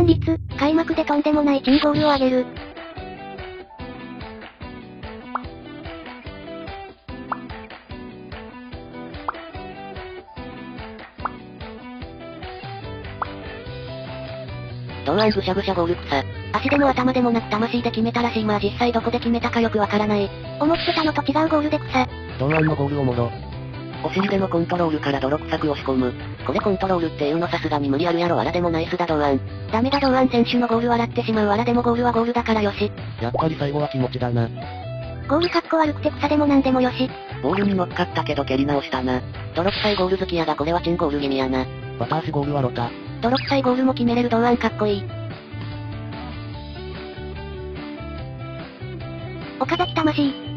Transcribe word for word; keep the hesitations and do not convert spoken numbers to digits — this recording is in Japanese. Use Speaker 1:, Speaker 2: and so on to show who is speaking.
Speaker 1: 率、開幕でとんでもない珍ゴールを挙げる。
Speaker 2: 堂安ぐしゃぐしゃゴール草。足でも頭でもなく魂で決めたらしい。まあ実際どこで決めたかよくわからない。
Speaker 1: 思ってたのと違うゴールで草。
Speaker 3: 堂安のゴールおもろ。
Speaker 2: お尻でのコントロールから泥臭く押し込む。これコントロールっていうのさすがに無理あるやろ。わらでもナイスだ堂安。ダメだ堂安選手のゴール笑ってしまう。わらでもゴールはゴールだからよし。
Speaker 3: やっぱり最後は気持ちだな。
Speaker 1: ゴールかっこ悪くて草でもなんでもよし。
Speaker 2: ボールに乗っかったけど蹴り直したな。泥臭いゴール好きやがこれはチンゴール気味やな。
Speaker 3: バタ足ゴールはロタ。
Speaker 2: 泥臭いゴールも決めれる堂安かっこいい。
Speaker 1: 岡崎魂。